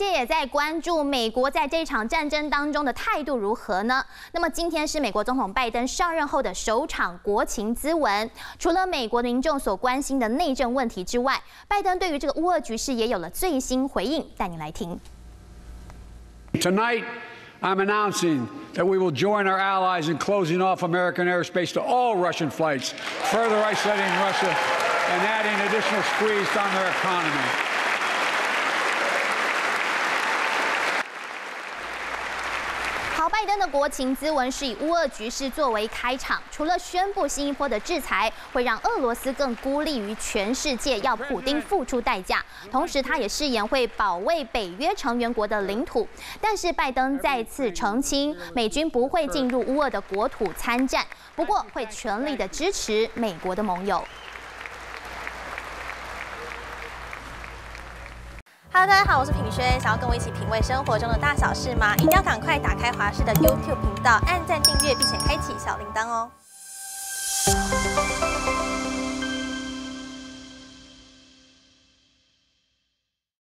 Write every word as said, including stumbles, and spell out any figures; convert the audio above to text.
界也在关注美国在这场战争当中的态度如何呢？那么今天是美国总统拜登上任后的首场国情咨文，除了美国民众所关心的内政问题之外，拜登对于这个乌俄局势也有了最新回应，带你来听。 Tonight, I'm announcing that we will join our allies in closing off American airspace to all Russian flights, further isolating Russia and adding additional squeeze on their economy. 好，拜登的国情咨文是以乌俄局势作为开场，除了宣布新一波的制裁会让俄罗斯更孤立于全世界，要普丁付出代价，同时他也誓言会保卫北约成员国的领土。但是拜登再次澄清，美军不会进入乌俄的国土参战，不过会全力的支持美国的盟友。 Hello， 大家好，我是品轩。想要跟我一起品味生活中的大小事吗？一定要赶快打开华视的 YouTube 频道，按赞订阅，并且开启小铃铛哦。